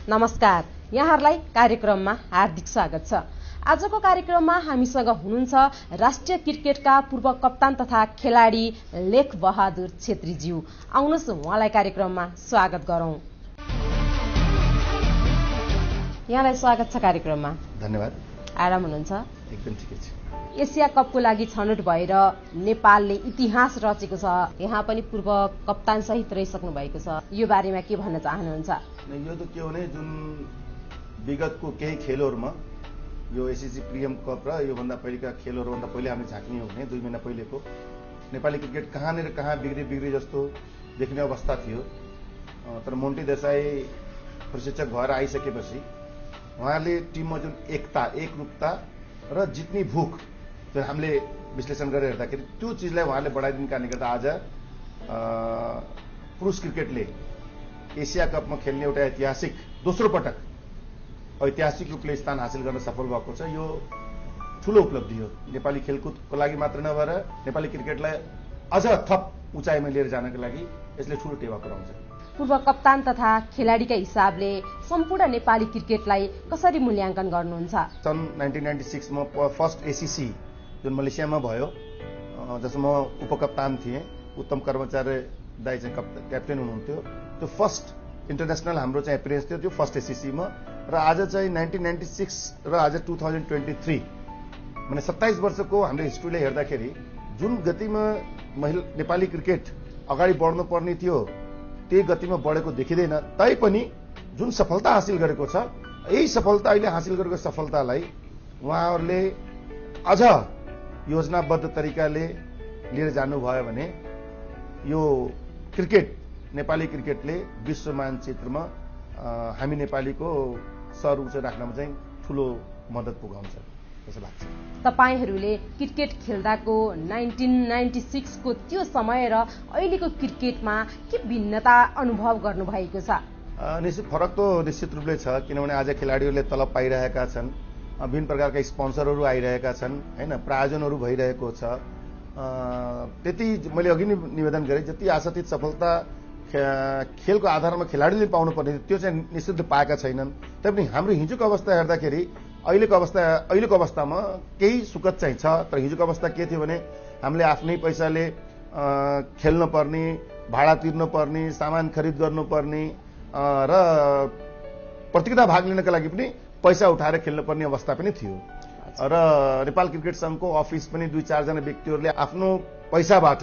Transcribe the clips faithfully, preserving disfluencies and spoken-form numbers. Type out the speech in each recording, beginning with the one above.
नमस्कार, यहाँहरूलाई कार्यक्रममा हार्दिक स्वागत छ। आजको कार्यक्रममा हामीसँग हुनुहुन्छ राष्ट्रिय क्रिकेटका पूर्व कप्तान तथा खेलाडी लेख बहादुर छेत्रीज्यू। आउनुहोस् उहाँलाई कार्यक्रममा स्वागत गरौं। यहाँलाई स्वागत छ कार्यक्रममा। धन्यवाद। आराम हुनुहुन्छ? एकदम ठिकै छ। एसिया कपको लागि छनौट भएर नेपालले इतिहास रचेको छ। यहाँ पनि पूर्व कप्तान सहित रहिसक्नु भएको छ। यो बारेमा के भन्न चाहनुहुन्छ? यो त के हो भने जुन विगतको केही खेलहरूमा यो एसएससी प्रिमियम कप र योभन्दा पहिलेका खेलहरूभन्दा पहिले हामीले झाँक्ने हो भने दुई महिना पहिलेको नेपाली क्रिकेट कहाँनिर कहाँ बिग्री बिग्री जस्तो देख्ने अवस्था थियो। तर मोन्टी देसाई प्रशिक्षक भएर आइसकेपछि उहाँले टिममा जुन एकता एकरूपता र जित्ने भूख जो हामीले विश्लेषण गरेर हेर्दाखेरि त्यो चिजलाई उहाँले बढाइदिने कारणले गर्दा आज पुरुष क्रिकेटले एसिया कपमा खेल्ने एउटा ऐतिहासिक दोस्रो पटक ऐतिहासिक रूपले स्थान हासिल गर्न सफल भएको छ। यो ठूलो उपलब्धि हो नेपाली खेलकुदको लागि मात्र नभएर नेपाली क्रिकेटलाई अझ थप उचाइमा लिएर जानको लागि यसले ठूलो टेवा पुर्याउँछ। पूर्व कप्तान तथा खेलाडीका हिसाबले सम्पूर्ण नेपाली क्रिकेटलाई कसरी मूल्याङ्कन गर्नुहुन्छ? सन् नाइन्टिन नाइन्टी सिक्समा फर्स्ट एसिसी जुन मलेसियामा भयो, जसमा उपकप्तान थिए उत्तम कर्मचारी दाई चाहिँ क्याप्टेन हुनुहुन्थ्यो। त्यो फर्स्ट इन्टरनेसनल हाम्रो चाहिँ एपियरेन्स थियो त्यो फर्स्ट एसिसीमा। र आज चाहिँ नाइन्टिन नाइन्टी सिक्स र आज टु थाउजन्ड ट्वेन्टी थ्री माने सत्ताइस वर्षको हाम्रो हिस्ट्रीले हेर्दाखेरि जुन गतिमा महिला नेपाली क्रिकेट अगाडि बढ्नु पर्ने थियो त्यही गतिमा बढेको देखिँदैन। तैपनि जुन सफलता हासिल गरेको छ, यही सफलता अहिले हासिल गरेको सफलतालाई उहाँहरूले अझ योजनाबद्ध तरिकाले लिएर जानुभयो भने यो क्रिकेट नेपाली क्रिकेटले विश्व मानचित्रमा हामी नेपालीको सर उच्च राख्नमा चाहिँ ठूलो मद्दत पुगाउँछ जस्तो लाग्छ। तपाईहरूले क्रिकेट खेल्दाको नाइन्टिन नाइन्टी सिक्स को त्यो समय र अहिलेको क्रिकेटमा के भिन्नता अनुभव गर्नुभएको छ? निश्चित फरक त निश्चित रूपले छ, किनभने आज खेलाडीहरूले तलब पाइरहेका छन्, विभिन्न प्रकारका स्पोन्सरहरू आइरहेका छन्, हैन, प्रायोजनहरू भइरहेको छ। त्यति मैले अघि नै निवेदन गरेँ, जति आशातीत सफलता खेलको आधारमा खेलाडीले पाउनु पर्ने त्यो चाहिँ निश्चित पाएका छैनन्। तैपनि हाम्रो हिजोको अवस्था हेर्दाखेरि अहिलेको अवस्था अहिलेको अवस्थामा केही सुखद चाहिँ छ। तर हिजोको अवस्था के थियो भने हामीले आफ्नै पैसाले खेल्न पर्ने, भाडा तिर्नु पर्ने, सामान खरिद गर्नुपर्ने र प्रतियोगिता भाग लिनका लागि पनि पैसा उठाएर खेल्नुपर्ने अवस्था पनि थियो। र नेपाल क्रिकेट संघको अफिस पनि दुई चारजना व्यक्तिहरूले आफ्नो पैसाबाट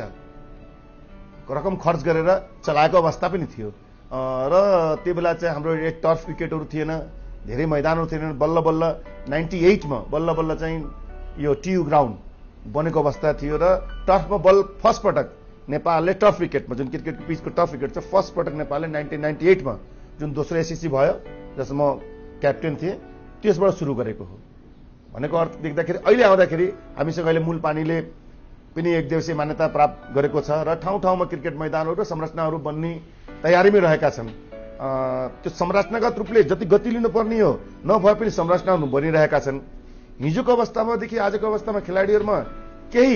रकम खर्च गरेर चलाएको अवस्था पनि थियो। र त्यो बेला चाहिँ हाम्रो एक टर्फ विकेटहरू थिएन, धेरै मैदानहरू थिएनन्। बल्ल बल्ल नाइन्टी एटमा बल्ल बल्ल चाहिँ यो टियु ग्राउन्ड बनेको अवस्था थियो र टर्फमा बल फर्स्ट पटक नेपालले टर्फ विकेटमा जुन क्रिकेटको पिचको टर्फ विकेट छ फर्स्ट पटक नेपालले नाइन्टिन नाइन्टी एटमा जुन दोस्रो एसिसी भयो जसमा क्याप्टेन थिए त्यसबाट सुरु गरेको हो। भनेको अर्थ देख्दाखेरि अहिले आउँदाखेरि हामीसँग अहिले मूल पानीले पनि एक दिवसीय मान्यता प्राप्त गरेको छ र ठाउँ ठाउँमा क्रिकेट मैदानहरू र संरचनाहरू बन्ने तयारीमै रहेका छन्। त्यो संरचनागत रूपले जति गति लिनुपर्ने हो नभए पनि संरचनाहरू बनिरहेका छन्। हिजोको अवस्थामादेखि आजको अवस्थामा खेलाडीहरूमा केही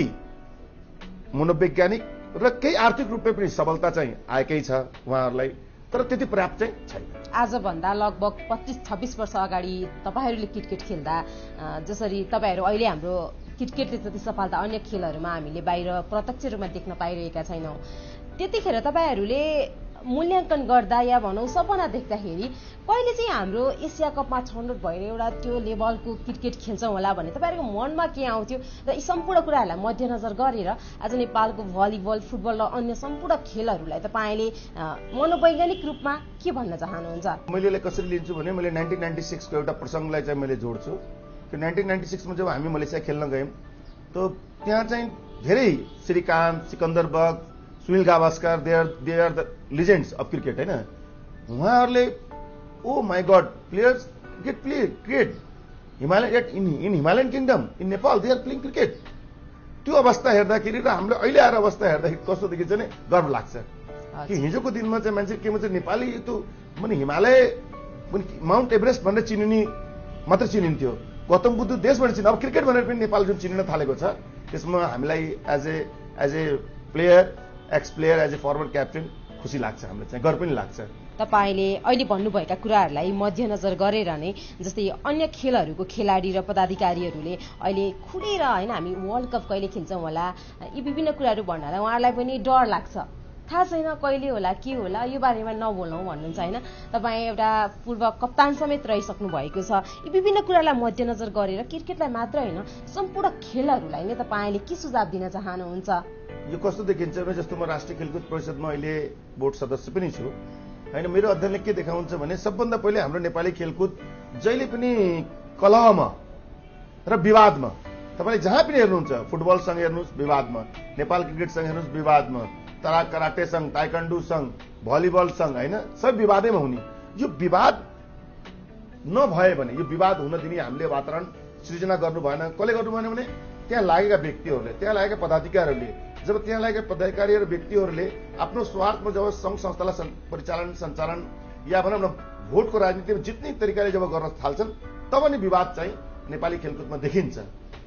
मनोवैज्ञानिक र केही आर्थिक रूपले पनि सबलता चाहिँ आएकै छ उहाँहरूलाई, तर त्यति पर्याप्त चाहिँ छैन। आजभन्दा लगभग पच्चिस छब्बिस वर्ष अगाडि तपाईँहरूले क्रिकेट खेल्दा जसरी तपाईँहरू अहिले हाम्रो क्रिकेटले जति सफलता अन्य खेलहरूमा हामीले बाहिर प्रत्यक्ष रूपमा देख्न पाइरहेका छैनौँ, त्यतिखेर तपाईँहरूले मूल्याङ्कन गर्दा या भनौँ सपना देख्दाखेरि कहिले चाहिँ हाम्रो एसिया कपमा छनौट भएर एउटा त्यो लेभलको क्रिकेट खेल्छौँ होला भन्ने तपाईँहरूको मनमा के आउँथ्यो? र यी सम्पूर्ण कुराहरूलाई मध्यनजर गरेर आज नेपालको भलिबल, फुटबल र अन्य सम्पूर्ण खेलहरूलाई तपाईँले मनोवैज्ञानिक रूपमा के भन्न चाहनुहुन्छ? मैले यसलाई कसरी लिन्छु भने मैले नाइन्टिन नाइन्टी सिक्सको एउटा प्रसङ्गलाई चाहिँ मैले जोड्छु। त्यो नाइन्टिन नाइन्टी सिक्समा जब हामी मलेसिया खेल्न गयौँ त त्यहाँ चाहिँ धेरै Srikanth, Sikandar Bakht, Sunil Gavaskar, they are they are the legends of cricket, होइन। उहाँहरूले oh my god players cricket play cricket Himalaya in in Himalayan kingdom in Nepal they are playing cricket. त्यो अवस्था हेर्दाखेरि र हाम्रो अहिले आएर अवस्था हेर्दाखेरि कस्तो देखिन्छ भने गर्व लाग्छ कि हिजोको दिनमा चाहिँ मान्छे के भन्छ नेपाली त्यो माने हिमालय माउन्ट एभरेस्ट भनेर चिनिने मात्र चिनिन्थ्यो, गौतम बुद्ध देशबाट चिन्यो। अब क्रिकेट भनेर पनि नेपाल जुन चिनिन थालेको छ त्यसमा हामीलाई as a as a player, ex player, as a former captain खुसी लाग्छ, हामीलाई चाहिँ गर्व पनि लाग्छ। तपाईँले अहिले भन्नुभएका कुराहरूलाई मध्यनजर गरेर नै जस्तै अन्य खेलहरूको खेलाडी र पदाधिकारीहरूले अहिले खुलेर होइन हामी वर्ल्ड कप कहिले खेल्छौँ होला यी विभिन्न कुराहरू भन्नलाई उहाँहरूलाई पनि डर लाग्छ, थाहा छैन कहिले होला के होला यो बारेमा नबोलौँ भन्नुहुन्छ होइन। तपाईँ एउटा पूर्व कप्तान समेत रहिसक्नु भएको छ। यी विभिन्न कुरालाई मध्यनजर गरेर क्रिकेटलाई मात्र होइन सम्पूर्ण खेलहरूलाई नै तपाईँले के सुझाव दिन चाहनुहुन्छ? यो कस्तो देखिन्छ भने जस्तो म राष्ट्रिय खेलकुद परिषदमा अहिले बोर्ड सदस्य पनि छु होइन। मेरो अध्ययनले के देखाउँछ भने सबभन्दा पहिले हाम्रो नेपाली खेलकुद जहिले पनि कलहमा र विवादमा, तपाईँले जहाँ पनि हेर्नुहुन्छ, फुटबलसँग हेर्नुहोस् विवादमा, नेपाल क्रिकेटसँग हेर्नुहोस् विवादमा, तरा कराटे संघ, ताइक्वान्डो संघ, भलिबल संघ होइन, सब विवादैमा हुने। यो विवाद नभए भने, यो विवाद हुन दिने हामीले वातावरण सृजना गर्नु भएन। कसले गर्नु भएन भने त्यहाँ लागेका व्यक्तिहरूले, त्यहाँ लागेका पदाधिकारीहरूले, जब त्यहाँ लागेका पदाधिकारी र व्यक्तिहरूले आफ्नो स्वार्थमा जब संघ संस्थालाई परिचालन सञ्चालन या भनौँ न भोटको राजनीतिमा जित्ने तरिकाले जब गर्न थाल्छन् तब नि विवाद चाहिँ नेपाली खेलकुदमा देखिन्छ।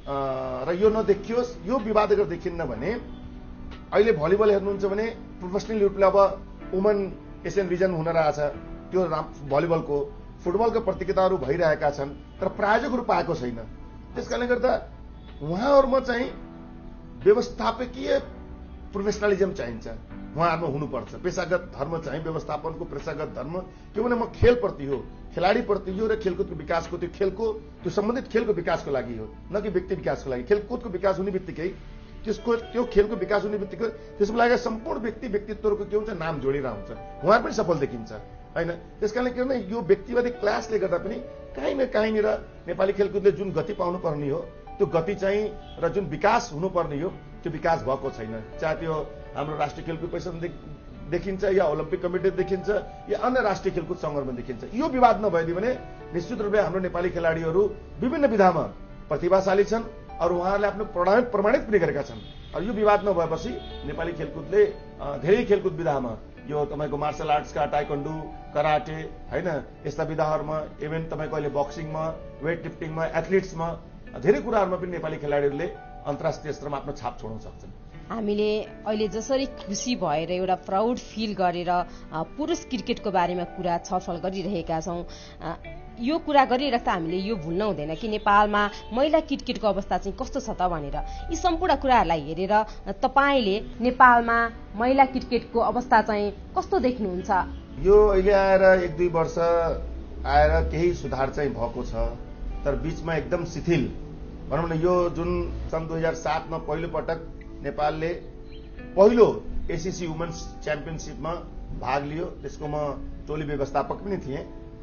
र यो नदेखियोस्, यो विवाद अगर देखिन्न भने अहिले भलिबल हेर्नुहुन्छ भने प्रोफेसनल रूपले अब वुमन एसियन रिजन हुन रहेछ, त्यो भलिबलको फुटबलको प्रतियोगिताहरू भइरहेका छन् तर प्रायोजकहरू पाएको छैन। त्यसकारणले गर्दा उहाँहरूमा चाहिँ व्यवस्थापकीय प्रोफेसनलिजम चाहिन्छ, उहाँहरूमा हुनुपर्छ। पेशागत धर्म चाहिँ व्यवस्थापनको पेशागत धर्म के भने म खेलप्रति हो, खेलाडीप्रति हो र खेलकुदको विकासको, त्यो खेलको त्यो सम्बन्धित खेलको विकासको लागि हो, न कि व्यक्ति विकासको लागि। खेलकुदको विकास हुने बित्तिकै त्यसको त्यो खेलको विकास हुने बित्तिकै त्यसमा लागेका सम्पूर्ण व्यक्ति व्यक्तित्वहरूको के हुन्छ, नाम जोडिएर हुन्छ, उहाँहरू पनि सफल देखिन्छ होइन। त्यसकारणले के भने यो व्यक्तिवादी क्लासले गर्दा पनि काहीँ न काहीँनिर नेपाली खेलकुदले जुन गति पाउनु पर्ने हो त्यो गति चाहिँ र जुन विकास हुनुपर्ने हो त्यो विकास भएको छैन। चाहे त्यो हाम्रो राष्ट्रिय खेलकुद परिषद देखिन्छ या ओलम्पिक कमिटी देखिन्छ या अन्य राष्ट्रिय खेलकुद सङ्घहरूमा देखिन्छ। यो विवाद नभइदियो भने निश्चित रूपले हाम्रो नेपाली खेलाडीहरू विभिन्न विधामा प्रतिभाशाली छन् और उहाँहरूले आफ्नो प्रमाणित प्रमाणित पनि गरेका छन्। और यो विवाद नभएपछि नेपाली खेलकुदले धेरै खेलकुद विधामा यो तपाईँको मार्शल आर्ट्सका ताइक्वान्डो, कराटे होइन, यस्ता विधाहरूमा इभेन तपाईँको अहिले बक्सिङमा, वेट लिफ्टिङमा, एथलिट्समा धेरै कुराहरूमा पनि नेपाली खेलाडीहरूले अन्तर्राष्ट्रिय स्तरमा आफ्नो छाप छोड्न सक्छन्। हामीले अहिले जसरी खुसी भएर एउटा प्राउड फिल गरेर पुरुष क्रिकेटको बारेमा कुरा छलफल गरिरहेका छौँ, यो कुरा गरिराख्दा हामीले यो भुल्न हुँदैन कि नेपालमा महिला क्रिकेटको अवस्था चाहिँ कस्तो छ त भनेर। यी सम्पूर्ण कुराहरूलाई हेरेर तपाईँले नेपालमा महिला क्रिकेटको अवस्था चाहिँ कस्तो देख्नुहुन्छ? यो अहिले आएर एक दुई वर्ष आएर केही सुधार चाहिँ भएको छ, तर बीचमा एकदम शिथिल भनौँ न। यो जुन सन् दुई हजार सातमा पहिलो पटक नेपालले पहिलो एसिसी वुमेन्स च्याम्पियनसिपमा भाग लियो, त्यसको म टोली व्यवस्थापक पनि थिएँ।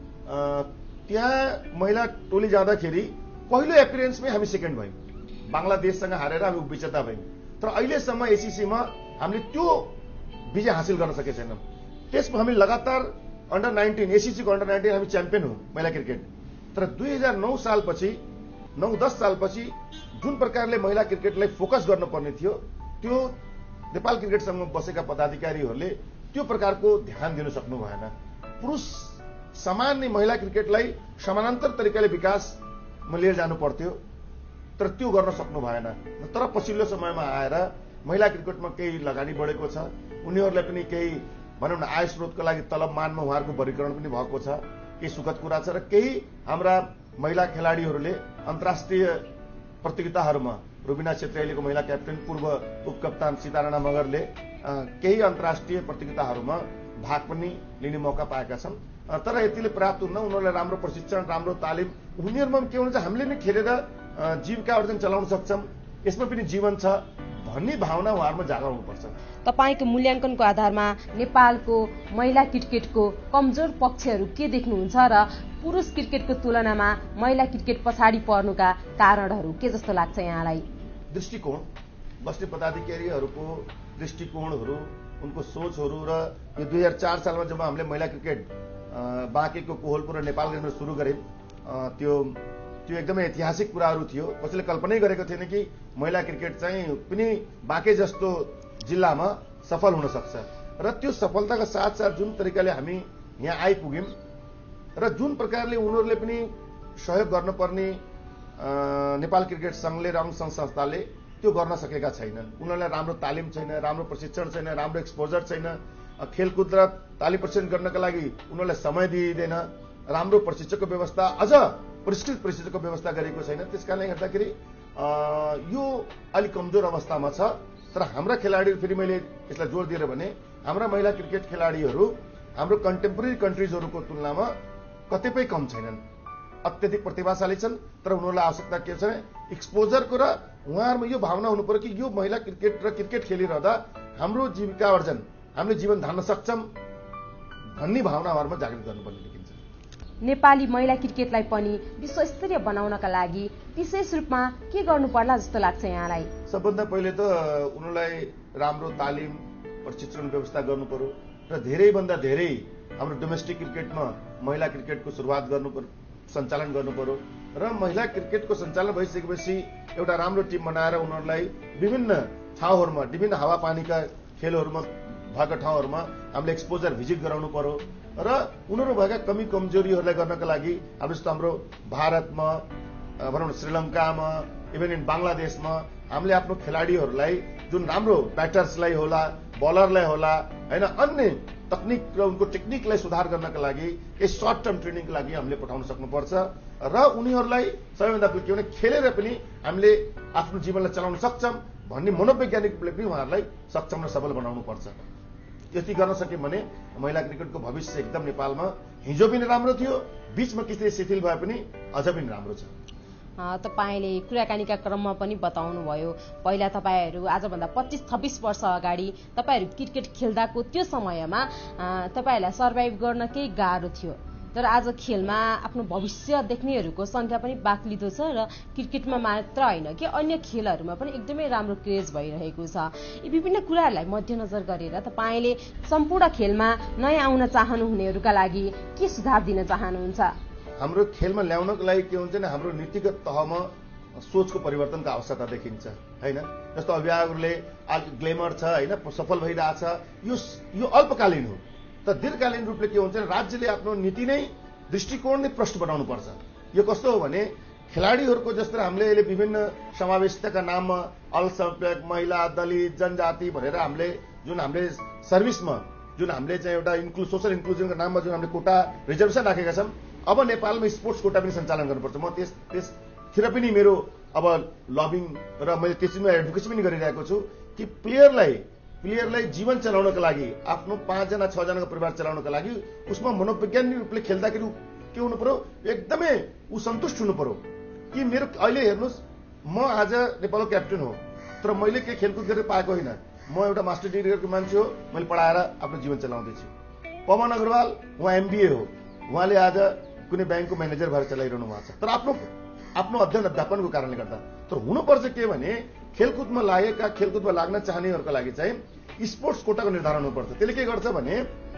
त्यहाँ महिला टोली जाँदाखेरि पहिलो एपियरेन्समै हामी सेकेन्ड भयौँ, बङ्गलादेशसँग हारेर हामी विजेता भयौँ। तर अहिलेसम्म एसिसीमा हामीले त्यो विजय हासिल गर्न सकेका छैनौँ। त्यसमा हामी लगातार अन्डर नाइन्टिन एसिसीको अन्डर नाइन्टिन हामी च्याम्पियन हौँ महिला क्रिकेट। तर दुई हजार नौ सालपछि नौ दस सालपछि जुन प्रकारले महिला क्रिकेटलाई फोकस गर्नुपर्ने थियो त्यो नेपाल क्रिकेट संघमा बसेका पदाधिकारीहरूले त्यो प्रकारको ध्यान दिन सक्नु भएन। पुरुष समान नै महिला क्रिकेटलाई समानान्तर तरिकाले विकासमा लिएर जानु पर्थ्यो, तर त्यो गर्न सक्नु भएन। तर पछिल्लो समयमा आएर महिला क्रिकेटमा केही लगानी बढेको छ, उनीहरूलाई पनि केही भनौँ न आय स्रोतको लागि तलब मानमा उहाँहरूको वर्गीकरण पनि भएको छ, केही सुखद कुरा छ। र केही हाम्रा महिला खेलाडीहरूले अन्तर्राष्ट्रिय प्रतियोगिताहरूमा रुबिना छेत्री अहिलेको महिला क्याप्टेन, पूर्व उपकप्तान सीताराणा मगरले केही अन्तर्राष्ट्रिय प्रतियोगिताहरूमा भाग पनि लिने मौका पाएका छन्। तर यतिले पर्याप्त हुन्न, उनीहरूलाई राम्रो प्रशिक्षण, राम्रो तालिम, उनीहरूमा के हुन्छ हामीले नै खेलेर जीविका अर्जन चलाउन सक्छौँ, यसमा पनि जीवन छ भन्ने भावना उहाँहरूमा जागा हुनुपर्छ। तपाईँको मूल्याङ्कनको आधारमा नेपालको महिला क्रिकेटको कमजोर पक्षहरू के देख्नुहुन्छ र पुरुष क्रिकेटको तुलनामा महिला क्रिकेट पछाडि पर्नुका कारणहरू के जस्तो लाग्छ यहाँलाई? दृष्टिकोण, बस्ने पदाधिकारीहरूको दृष्टिकोणहरू, उनको सोचहरू र यो दुई हजार चार सालमा जब हामीले महिला क्रिकेट बाँकेको कोहलपुर र नेपालगञ्जमा सुरु गऱ्यौँ, त्यो त्यो एकदमै ऐतिहासिक कुराहरू थियो। कसैले कल्पनै गरेको थिएन कि महिला क्रिकेट चाहिँ पनि बाँके जस्तो जिल्लामा सफल हुन सक्छ। र त्यो सफलताका साथसाथ जुन तरिकाले हामी यहाँ आइपुग्यौँ र जुन प्रकारले उनीहरूले पनि सहयोग गर्नुपर्ने नेपाल क्रिकेट संघले र अंग संस्थाले त्यो गर्न सकेका छैनन्। उनीहरूलाई राम्रो तालिम छैन, राम्रो प्रशिक्षण छैन, राम्रो एक्सपोजर छैन, खेलकुद र तालिम प्रशिक्षण गर्नका लागि उनीहरूलाई समय दिइँदैन, राम्रो प्रशिक्षकको व्यवस्था, अझ परिष्कृत प्रशिक्षकको व्यवस्था गरेको छैन। त्यसकारणले गर्दाखेरि यो अलिक कमजोर अवस्थामा छ। तर हाम्रा खेलाडीहरू, फेरि मैले यसलाई जोड दिएर भने, हाम्रा महिला क्रिकेट खेलाडीहरू हाम्रो कन्टेम्पोरेरी कन्ट्रिजहरूको तुलनामा कतिपय कम छैनन्, अत्यधिक प्रतिभाशाली छन्। तर उनीहरूलाई आवश्यकता के छ, एक्सपोजरको र उहाँहरूमा यो भावना हुनु पर्यो कि यो महिला क्रिकेट र क्रिकेट खेलिरहँदा हाम्रो जीविका अर्जन, हामीले जीवन धान्न सक्छौँ भन्ने भावना उहाँहरूमा जागृत गर्नुपर्ने देखिन्छ। नेपाली महिला क्रिकेटलाई पनि विश्वस्तरीय बनाउनका लागि विशेष रूपमा के गर्नु पर्ला जस्तो लाग्छ यहाँलाई? सबभन्दा पहिले त उनीहरूलाई राम्रो तालिम प्रशिक्षण व्यवस्था गर्नु पर्यो र धेरैभन्दा धेरै हाम्रो डोमेस्टिक क्रिकेटमा महिला क्रिकेटको सुरुवात गर्नु पर्यो, सञ्चालन गर्नु पर्यो र महिला क्रिकेटको सञ्चालन भइसकेपछि एउटा राम्रो टिम बनाएर उनीहरूलाई विभिन्न ठाउँहरूमा, विभिन्न हावापानीका खेलहरूमा भएका ठाउँहरूमा हामीले एक्सपोजर भिजिट गराउनु पर्यो र उनीहरू भएका कमी कमजोरीहरूलाई गर्नका लागि अब जस्तो हाम्रो भारतमा, भनौँ न श्रीलङ्कामा, इभन इन बङ्गलादेशमा हामीले आफ्नो खेलाडीहरूलाई जुन राम्रो ब्याटर्सलाई होला, बलरलाई होला, होइन, अन्य तकनिक र उनको टेक्निकलाई सुधार गर्नका लागि केही सर्ट टर्म ट्रेनिङको लागि हामीले पठाउन सक्नुपर्छ र उनीहरूलाई सबैभन्दा के भने खेलेर पनि हामीले आफ्नो जीवनलाई चलाउन सक्छौँ भन्ने मनोवैज्ञानिक रूपले पनि उहाँहरूलाई सक्षम र सबल बनाउनु पर्छ। यति गर्न सक्यौँ भने महिला क्रिकेटको भविष्य एकदम नेपालमा हिजो पनि राम्रो थियो, बीचमा किसिमले शिथिल भए पनि अझ पनि राम्रो छ। तपाईँले कुराकानीका क्रममा पनि बताउनु भयो, पहिला तपाईँहरू आजभन्दा पच्चिस छब्बिस वर्ष अगाडि तपाईँहरू क्रिकेट खेल्दाको त्यो समयमा तपाईँहरूलाई सर्भाइभ गर्न केही गाह्रो थियो, तर आज खेलमा आफ्नो भविष्य देख्नेहरूको संख्या पनि बाक्लिदो छ र क्रिकेटमा मात्र होइन कि अन्य खेलहरूमा पनि एकदमै राम्रो क्रेज भइरहेको छ। यी विभिन्न कुराहरूलाई मध्यनजर गरेर तपाईँले सम्पूर्ण खेलमा नयाँ आउन चाहनुहुनेहरूका लागि के सुझाव दिन चाहनुहुन्छ? हाम्रो खेलमा ल्याउनको लागि के हुन्छ भने हाम्रो नीतिगत तहमा सोचको परिवर्तनको आवश्यकता देखिन्छ, होइन। जस्तो अभिभावकहरूले आज ग्लेमर छ, होइन, सफल भइरहेछ, यो यो अल्पकालीन हो। तर दीर्घकालीन रूपले के हुन्छ, राज्यले आफ्नो नीति नै, दृष्टिकोण नै प्रष्ट बनाउनु पर्छ। यो कस्तो हो भने खेलाडीहरूको जस्तो हामीले अहिले विभिन्न समावेशिताका नाममा अल्पसंख्यक, महिला, दलित, जनजाति भनेर हामीले जुन हामीले सर्भिसमा जुन हामीले चाहिँ एउटा इन्क्लु सोसल इन्क्लुजनको नाममा जुन हामीले कोटा रिजर्भेसन राखेका छौँ, अब नेपालमा स्पोर्ट्स कोटा पनि सञ्चालन गर्नुपर्छ। म त्यस त्यसतिर पनि मेरो अब लबिङ र मैले त्यसमा एडभोकेसी पनि गरिरहेको छु कि प्लेयरलाई प्लेयरलाई जीवन चलाउनको लागि, आफ्नो पाँचजना छजनाको परिवार चलाउनको लागि उसमा मनोवैज्ञानिक रूपले खेल्दाखेरि के हुनु पर्यो, एकदमै ऊ सन्तुष्ट हुनु पर्यो कि मेरो अहिले हेर्नुहोस्, म आज नेपालको क्याप्टेन हो, तर मैले केही खेलकुद गरेर पाएको होइन, म एउटा मास्टर डिग्री गरेको मान्छे हो, मैले पढाएर आफ्नो जीवन चलाउँदैछु। पवन अग्रवाल उहाँ एमबिए हो, उहाँले आज कुनै ब्याङ्कको म्यानेजर भएर चलाइरहनु भएको छ, तर आफ्नो आफ्नो अध्ययन अध्यापनको कारणले गर्दा। तर हुनुपर्छ के भने खेलकुदमा लागेका, खेलकुदमा लाग्न चाहनेहरूको लागि चाहिँ स्पोर्ट्स कोटाको निर्धारण हुनुपर्छ। त्यसले के गर्छ भने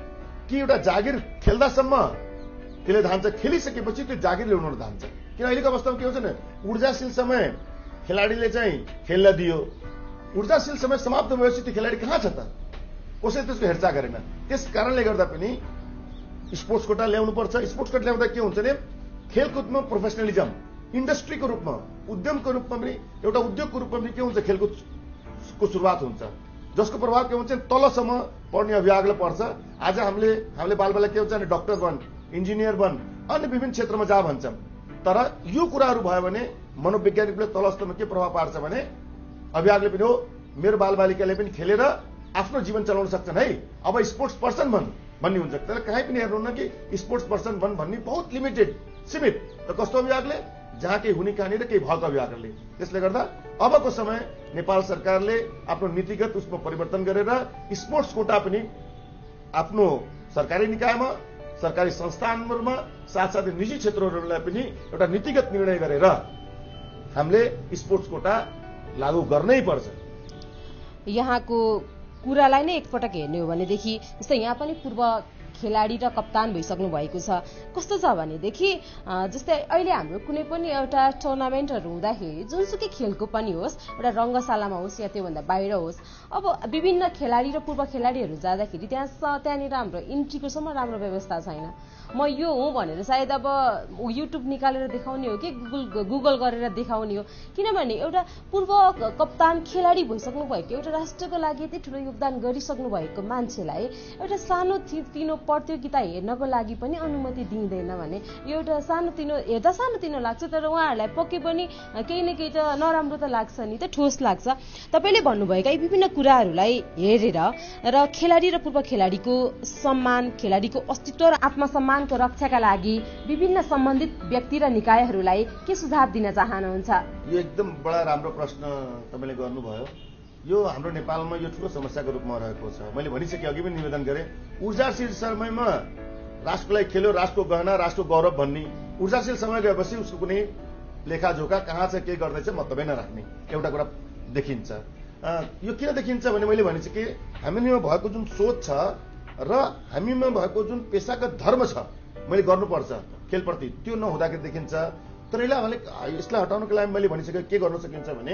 कि एउटा जागिर खेल्दासम्म त्यसले धान्छ, खेलिसकेपछि त्यो जागिर ल्याउनु धान्छ। किन अहिलेको अवस्थामा के हुन्छ भने ऊर्जाशील समय खेलाडीले चाहिँ खेल्न दियो, ऊर्जाशील समय समाप्त भएपछि त्यो खेलाडी कहाँ छ त, कसैले त्यसको हेरचाह गरेन। त्यस कारणले गर्दा पनि स्पोर्ट्स कोटा ल्याउनु पर्छ। स्पोर्ट्स कोटा ल्याउँदा के हुन्छ भने खेलकुदमा प्रोफेसनलिजम, इन्डस्ट्रीको रूपमा, उद्यमको रूपमा पनि, एउटा उद्योगको रूपमा पनि के हुन्छ, खेलकुदको सुरुवात हुन्छ, जसको प्रभाव के हुन्छ तलसम्म पढ्ने अभिभावकलाई पर्छ। आज हामीले हामीले बालबाला के हुन्छ भने डक्टर बन, इन्जिनियर बन, अन्य विभिन्न क्षेत्रमा जा भन्छौँ, तर यो कुराहरू भयो भने मनोवैज्ञानिकले तल स्तरमा के प्रभाव पार्छ भने अभिभावकले पनि हो मेरो बालबालिकाले पनि खेलेर आफ्नो जीवन चलाउन सक्छन् है, अब स्पोर्ट्स पर्सन बन भन्ने हुन्छ। तर कहीँ पनि हेर्नुहुन्न कि स्पोर्ट्स पर्सन बन भन्ने बहुत लिमिटेड, सीमित। र कस्तो अभिभावकले जहाँ केही हुने कहानी र केही भएको अभिभावकले। त्यसले गर्दा अबको समय नेपाल सरकारले आफ्नो नीतिगत उसमा परिवर्तन गरेर स्पोर्ट्स कोटा पनि आफ्नो सरकारी निकायमा, सरकारी संस्थानहरूमा, साथसाथै निजी क्षेत्रहरूलाई पनि एउटा नीतिगत निर्णय गरेर हामीले स्पोर्ट्स कोटा लागू गर्नै पर्छ। यहाँको कुरालाई नै एकपटक हेर्ने हो भनेदेखि जस्तै यहाँ पनि पूर्व खेलाडी र कप्तान भइसक्नु भएको छ। कस्तो छ भनेदेखि जस्तै अहिले हाम्रो कुनै पनि एउटा टुर्नामेन्टहरू हुँदाखेरि जुनसुकै खेलको पनि होस्, एउटा रङ्गशालामा होस् या त्योभन्दा बाहिर होस्, अब विभिन्न खेलाडी र पूर्व खेलाडीहरू जाँदाखेरि त्यहाँ त्यहाँनिर हाम्रो इन्ट्रीको सम्म राम्रो व्यवस्था छैन। म यो हुँ भनेर सायद अब युट्युब निकालेर देखाउने हो कि गुगल गुगल गरेर देखाउने हो। किनभने एउटा पूर्व कप्तान खेलाडी भइसक्नु भएको एउटा राष्ट्रको लागि यति ठुलो योगदान गरिसक्नु भएको मान्छेलाई एउटा सानो तिनो प्रतियोगिता हेर्नको लागि पनि अनुमति दिइँदैन भने यो एउटा सानो तिनो हेर्दा सानो तिनो लाग्छ, तर उहाँहरूलाई पक्कै पनि केही न केही त नराम्रो त लाग्छ नि, त ठोस लाग्छ। तपाईँले भन्नुभएका यी विभिन्न कुराहरूलाई हेरेर र खेलाडी र पूर्व खेलाडीको सम्मान, खेलाडीको अस्तित्व र आत्मसम्मानको रक्षाका लागि विभिन्न सम्बन्धित व्यक्ति र निकायहरूलाई के सुझाव दिन चाहनुहुन्छ? यो एकदम बडा राम्रो प्रश्न तपाईँले गर्नुभयो। यो हाम्रो नेपालमा यो ठुलो समस्याको रूपमा रहेको छ। मैले भनिसकेँ, अघि पनि निवेदन गरेँ, ऊर्जाशील समयमा राष्ट्रको लागि खेल्यो, राष्ट्रको गहना, राष्ट्रको गौरव भन्ने, ऊर्जाशील समय गएपछि उसको कुनै लेखाजोखा कहाँ छ, के गर्दैछ मतलबै नराख्ने एउटा कुरा देखिन्छ। यो किन देखिन्छ भने मैले भनिसकेँ, हामीमा भएको जुन सोच छ र हामीमा भएको जुन पेसागत धर्म छ, मैले गर्नुपर्छ खेलप्रति, त्यो नहुँदाखेरि देखिन्छ। तर यसलाई यसलाई हटाउनको लागि मैले भनिसकेँ के गर्न सकिन्छ भने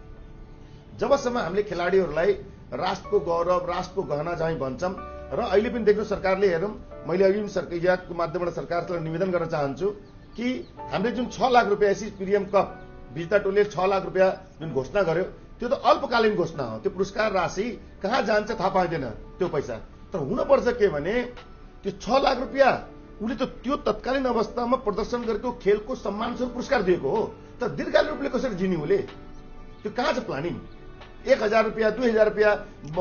जबसम्म हामीले खेलाडीहरूलाई राष्ट्रको गौरव, राष्ट्रको गहना चाहिँ भन्छौँ र अहिले पनि देख्नु सरकारले हेरौँ, मैले अघि पनि सरकारको माध्यमबाट सरकारलाई निवेदन गर्न चाहन्छु कि हामीले जुन छ लाख रुपियाँ एसी प्रिमियम कप विजेता टोलीले छ लाख रुपियाँ जुन घोषणा गर्यो त्यो त अल्पकालीन घोषणा हो। त्यो पुरस्कार राशि कहाँ जान्छ थाहा पाइँदैन त्यो पैसा। तर हुनुपर्छ के भने त्यो छ लाख रुपियाँ उसले त त्यो तत्कालीन अवस्थामा प्रदर्शन गरेको खेलको सम्मानस्वरूप पुरस्कार दिएको हो। तर दीर्घकालीन रूपले कसरी जिनी उसले, त्यो कहाँ छ प्लानिङ? एक हजार रुपियाँ दुई हजार रुपियाँ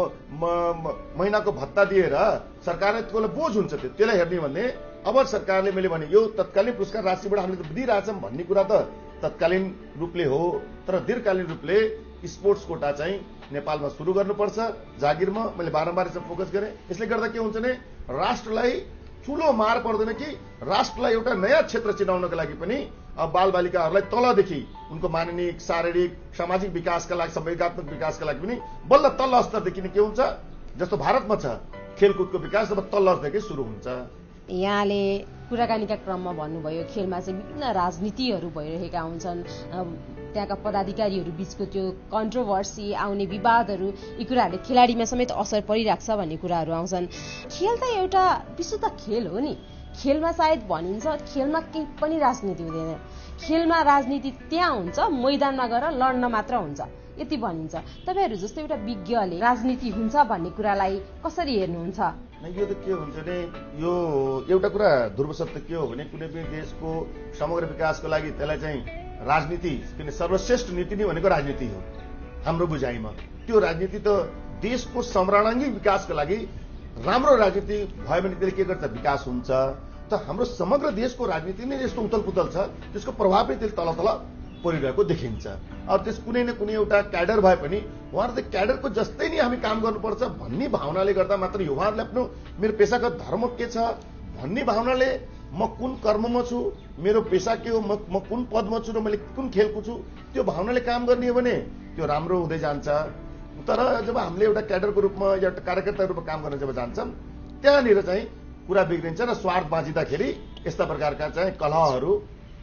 महिनाको भत्ता दिएर सरकारले त्यसलाई बोझ हुन्छ, त्यो त्यसलाई हेर्ने भने अब सरकारले मैले भने यो तत्कालीन पुरस्कार राशिबाट हामीले दिइरहेछौँ भन्ने कुरा त तत्कालीन रूपले हो, तर दीर्घकालीन रूपले स्पोर्ट्स कोटा चाहिँ नेपालमा सुरु गर्नुपर्छ जागिरमा। मैले बारम्बार यसमा फोकस गरेँ। यसले गर्दा के हुन्छ भने राष्ट्रलाई ठुलो मार पर्दैन कि राष्ट्रलाई एउटा नयाँ क्षेत्र चिनाउनको लागि पनि अब बालबालिकाहरूलाई तलदेखि उनको मानसिक, शारीरिक, सामाजिक विकासका लागि, संवेदनात्मक विकासका लागि पनि बल्ल तल्लो स्तरदेखि के हुन्छ, जस्तो भारतमा छ खेलकुदको विकास अब तल्लो स्तरदेखि सुरु हुन्छ। यहाँले कुराकानीका क्रममा भन्नुभयो खेलमा चाहिँ विभिन्न राजनीतिहरू भइरहेका हुन्छन्, त्यहाँका पदाधिकारीहरू बीचको त्यो कन्ट्रोभर्सी आउने विवादहरू, यी कुराहरूले खेलाडीमा समेत असर परिरहेको छ भन्ने कुराहरू आउँछन्। खेल त एउटा विशुद्ध खेल हो नि। खेलमा सायद भनिन्छ खेलमा केही पनि राजनीति हुँदैन, खेलमा राजनीति त्यहाँ हुन्छ मैदानमा गएर लड्न मात्र हुन्छ, यति भनिन्छ। तपाईँहरू जस्तो एउटा विज्ञले राजनीति हुन्छ भन्ने कुरालाई कसरी हेर्नुहुन्छ? यो त के हुन्छ भने यो एउटा कुरा ध्रुव सत्य के हो भने कुनै पनि देशको समग्र विकासको लागि त्यसलाई चाहिँ राजनीति, किन सर्वश्रेष्ठ नीति नै भनेको राजनीति हो हाम्रो बुझाइमा। त्यो राजनीति त देशको सम्राणाङ्गी विकासको लागि राम्रो राजनीति भयो भने त्यसले के गर्छ, विकास हुन्छ। त हाम्रो समग्र देशको राजनीति नै यस्तो उथल पुथल छ, त्यसको प्रभाव पनि त्यसले तल तल परिरहेको देखिन्छ। अब त्यस कुनै न कुनै एउटा क्याडर भए पनि उहाँहरू त क्याडरको जस्तै नै हामी काम गर्नुपर्छ भन्ने भावनाले गर्दा मात्र यो उहाँहरूले आफ्नो मेरो पेसागत धर्म के छ भन्ने भावनाले म कुन कर्ममा छु, मेरो पेसा के हो, म म कुन पदमा छु र मैले कुन खेलको छु, त्यो भावनाले काम गर्ने हो भने त्यो राम्रो हुँदै जान्छ। तर जब हामीले एउटा क्याडरको रूपमा या कार्यकर्ताको रूपमा काम गर्न जब जान्छौँ त्यहाँनिर चाहिँ कुरा बिग्रिन्छ र स्वार्थ बाँचिँदाखेरि यस्ता प्रकारका चाहिँ कलहहरू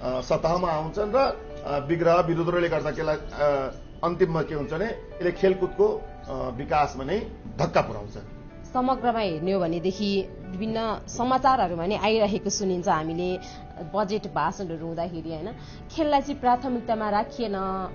सतहमा आउँछन् र विग्रह विरोधले गर्दा केलाई अन्तिममा के हुन्छ भने यसले खेलकुदको विकासमा नै धक्का पुर्याउँछ। समग्रमा हेर्ने हो भनेदेखि विभिन्न समाचारहरूमा नै आइरहेको सुनिन्छ हामीले बजेट भाषणहरू हुँदाखेरि होइन, खेललाई चाहिँ प्राथमिकतामा राखिएन,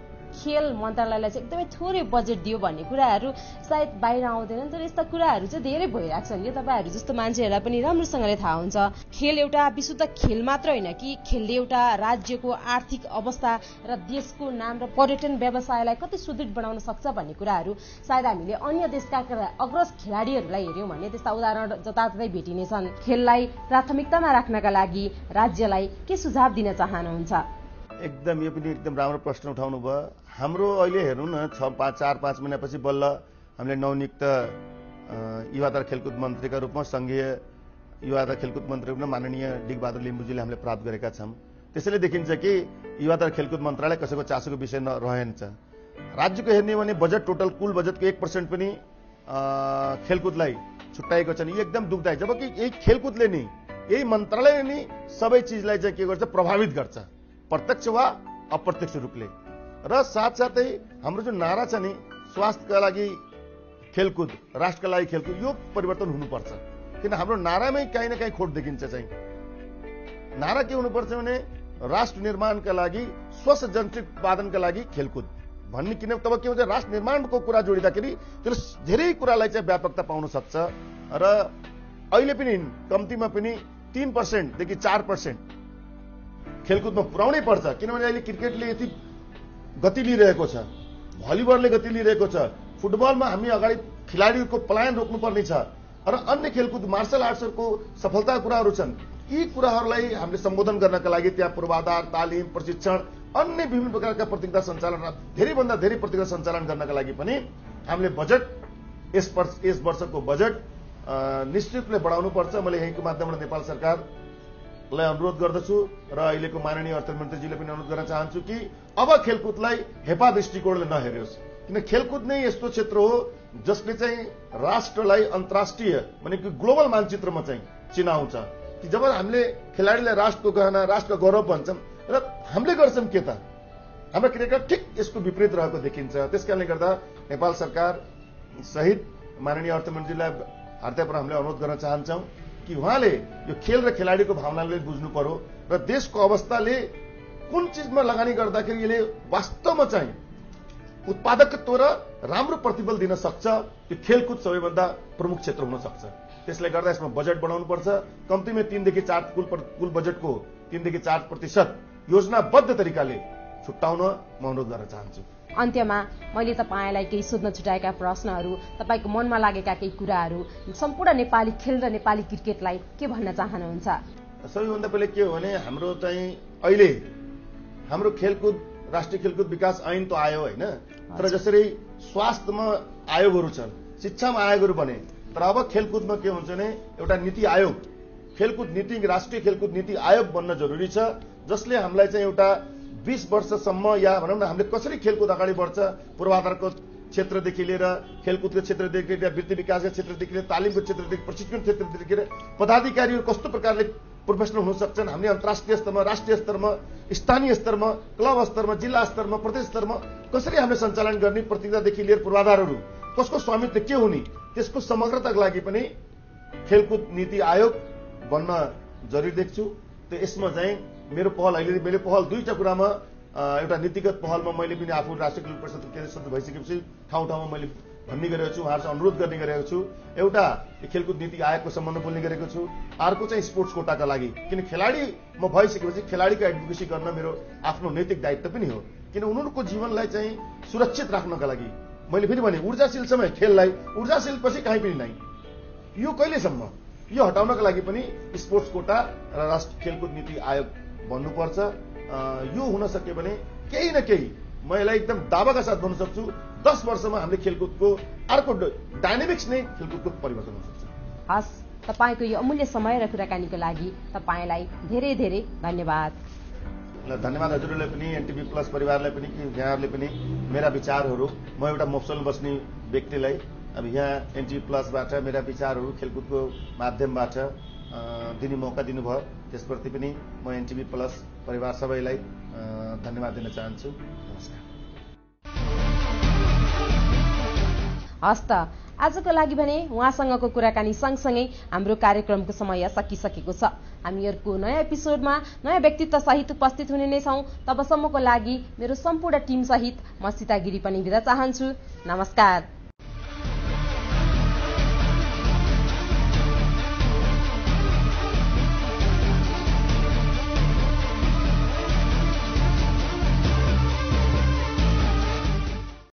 खेल मन्त्रालयलाई चाहिँ एकदमै थोरै बजेट दियो भन्ने कुराहरू सायद बाहिर आउँदैनन्। तर यस्ता कुराहरू चाहिँ धेरै भइरहेको छन् कि तपाईँहरू जस्तो मान्छेहरूलाई पनि राम्रोसँगले थाहा हुन्छ खेल एउटा विशुद्ध खेल मात्र होइन कि खेलले एउटा राज्यको आर्थिक अवस्था र देशको नाम र पर्यटन व्यवसायलाई कति सुदृढ बनाउन सक्छ भन्ने कुराहरू सायद हामीले अन्य देशका अग्रज खेलाडीहरूलाई हेऱ्यौँ भने त्यस्ता उदाहरण जताततै भेटिनेछन्। खेललाई प्राथमिकतामा राख्नका लागि राज्यलाई के सुझाव दिन चाहनुहुन्छ? एकदम यो पनि एकदम राम्रो प्रश्न उठाउनु भयो। हाम्रो अहिले हेर्नु न छ पाँच चार पाँच महिनापछि बल्ल हामीले नवनियुक्त युवा तथा खेलकुद मन्त्रीका रूपमा सङ्घीय युवा तथा खेलकुद मन्त्री रूपमा माननीय डिगबहादुर लिम्बुजीले हामीले प्राप्त गरेका छौँ। त्यसैले देखिन्छ कि युवा तथा खेलकुद मन्त्रालय कसैको चासोको विषय नरहेन्छ। राज्यको हेर्ने भने बजेट टोटल कुल बजेटको एक पर्सेन्ट पनि खेलकुदलाई छुट्याएको छ नि, यो एकदम दुःखदायी। जबकि यही खेलकुदले नि यही मन्त्रालयले नि सबै चिजलाई चाहिँ के गर्छ, प्रभावित गर्छ प्रत्यक्ष वा अप्रत्यक्ष रूपले। र साथसाथै हाम्रो जुन नारा छ नि स्वास्थ्यका लागि खेलकुद, राष्ट्रका लागि खेलकुद, यो परिवर्तन हुनुपर्छ। किन हाम्रो नारामै काहीँ न काहीँ खोट देखिन्छ चाहिँ नारा के हुनुपर्छ भने राष्ट्र निर्माणका लागि स्वस्थ जनशक्ति उत्पादनका लागि खेलकुद भन्ने, किन तब के हुन्छ राष्ट्र निर्माणको कुरा जोडिँदाखेरि त्यसले धेरै कुरालाई चाहिँ व्यापकता पाउन सक्छ। र अहिले पनि कम्तीमा पनि तीन पर्सेन्टदेखि चार पर्सेन्ट खेलकुदमा पुर्याउनै पर्छ, किनभने अहिले क्रिकेटले यति गति लिइरहेको छ, भलिबलले गति लिइरहेको छ, फुटबलमा हामी अगाडि खेलाडीहरूको पलायन रोक्नुपर्ने छ र अन्य खेलकुद मार्शल आर्ट्सहरूको सफलता कुराहरू छन्। यी कुराहरूलाई हामीले सम्बोधन गर्नका लागि त्यहाँ पूर्वाधार, तालिम, प्रशिक्षण, अन्य विभिन्न प्रकारका प्रतियोगिता सञ्चालन, धेरैभन्दा धेरै प्रतियोगिता सञ्चालन गर्नका लागि पनि हामीले बजेट यस यस वर्षको बजेट निश्चित रूपले बढाउनु पर्छ। मैले यहीँको माध्यमबाट नेपाल सरकारलाई अनुरोध गर्दछु र अहिलेको माननीय अर्थमन्त्रीजीले पनि अनुरोध गर्न चाहन्छु कि अब खेलकुदलाई हेपा दृष्टिकोणले नहेरियोस्, किन खेलकुद नै यस्तो क्षेत्र हो जसले चाहिँ राष्ट्रलाई अन्तर्राष्ट्रिय भनेको ग्लोबल मानचित्रमा चाहिँ चिनाउँछ। कि जब हामीले खेलाडीलाई राष्ट्रको गहना, राष्ट्रको गौरव भन्छौँ र हामीले गर्छौँ के त हाम्रो क्रिकेट ठिक यसको विपरीत रहेको देखिन्छ। त्यसकारणले गर्दा नेपाल सरकार सहित माननीय अर्थमन्त्रीलाई हार्दिक हामीले अनुरोध गर्न चाहन्छौँ कि उहाँले यो खेल र खेलाडीको भावनाले बुझ्नु पर्यो र देशको अवस्थाले कुन चिजमा लगानी गर्दाखेरि यसले वास्तवमा चाहिँ उत्पादकत्व र राम्रो प्रतिफल दिन सक्छ। त्यो खेलकुद सबैभन्दा प्रमुख क्षेत्र हुन सक्छ। त्यसले गर्दा यसमा बजेट बढाउनु पर्छ। कम्तीमा तीनदेखि चार कुल कुल बजेटको तीनदेखि चार प्रतिशत योजनाबद्ध तरिकाले छुट्याउन म अनुरोध गर्न चाहन्छु। अन्त्यमा मैले तपाईँलाई केही सोध्न छुटाएका प्रश्नहरू, तपाईँको मनमा लागेका केही कुराहरू सम्पूर्ण नेपाली खेल र नेपाली क्रिकेटलाई के भन्न चाहनुहुन्छ? सबैभन्दा पहिले के हो भने हाम्रो चाहिँ अहिले हाम्रो खेलकुद राष्ट्रिय खेलकुद विकास ऐन त आयो होइन, तर जसरी स्वास्थ्यमा आयोगहरू छन्, शिक्षामा आयोगहरू बने, तर अब खेलकुदमा के हुन्छ भने एउटा नीति आयोग, खेलकुद नीति, राष्ट्रिय खेलकुद नीति आयोग बन्न जरुरी छ, जसले हामीलाई चाहिँ एउटा बीस वर्षसम्म या भनौँ न हामीले कसरी खेलकुद अगाडि बढ्छ, पूर्वाधारको क्षेत्रदेखि लिएर खेलकुदको क्षेत्रदेखि लिएर वृत्ति विकासको क्षेत्रदेखि लिएर तालिमको क्षेत्रदेखि प्रशिक्षण क्षेत्रदेखि लिएर पदाधिकारीहरू कस्तो प्रकारले प्रोफेसनल हुन सक्छन्, हामीले अन्तर्राष्ट्रिय स्तरमा, राष्ट्रिय स्तरमा, स्थानीय स्तरमा, क्लब स्तरमा, जिल्ला स्तरमा, प्रदेश स्तरमा कसरी हामीले सञ्चालन गर्ने, प्रतियोगितादेखि लिएर पूर्वाधारहरू कसको स्वामित्व के हुने, त्यसको समग्रताको लागि पनि खेलकुद नीति आयोग बन्न जरुरी देख्छु। त्यो यसमा चाहिँ मेरो पहल अहिले मैले पहल दुईटा कुरामा, एउटा नीतिगत पहलमा मैले पनि आफू राष्ट्रिय खेल परिषदको केन्द्र सदस्य भइसकेपछि ठाउँ ठाउँमा मैले भन्ने गरेको छु, उहाँहरूसँग अनुरोध गर्ने गरेको छु। एउटा खेलकुद नीति आयोगको सम्बन्ध बोल्ने गरेको छु, अर्को चाहिँ स्पोर्ट्स कोटाका लागि, किन खेलाडी म भइसकेपछि खेलाडीको एडभोकेसी गर्न मेरो आफ्नो नैतिक दायित्व पनि हो, किन उनीहरूको जीवनलाई चाहिँ सुरक्षित राख्नका लागि। मैले फेरि भने ऊर्जाशील समय खेललाई ऊर्जाशील पछि कहीँ पनि नै, यो कहिलेसम्म, यो हटाउनका लागि पनि स्पोर्ट्स कोटा र राष्ट्रिय खेलकुद नीति आयोग बन्नुपर्छ। यो हुन सक्यो भने केही न केही म यसलाई एकदम दावाका साथ भन्न सक्छु, दस वर्षमा हामीले खेलकुदको अर्को डाइनामिक्स नै खेलकुदको परिवर्तन हुन सक्छ। हस्, तपाईँको यो अमूल्य समय र कुराकानीको लागि तपाईँलाई धेरै धेरै धन्यवाद। धन्यवाद हजुरहरूले पनि, एनटिभी प्लस परिवारलाई पनि, कि यहाँहरूले पनि मेरा विचारहरू, म एउटा मोक्सलमा बस्ने व्यक्तिलाई अब यहाँ एनटिभी प्लसबाट मेरा विचारहरू खेलकुदको माध्यमबाट दिने मौका दिनुभयो, त्यसप्रति पनि म एनटिभी प्लस परिवार सबैलाई धन्यवाद दिन चाहन्छु। नमस्कार। हस्त आजको लागि भने उहाँसँगको कुराकानी सँगसँगै हाम्रो कार्यक्रमको समय सकिसकेको छ। हामीहरूको नयाँ एपिसोडमा नयाँ व्यक्तित्व सहित उपस्थित हुने नै छौँ। तबसम्मको लागि मेरो सम्पूर्ण टिम सहित म सीता गिरी पनि बिदा चाहन्छु। नमस्कार।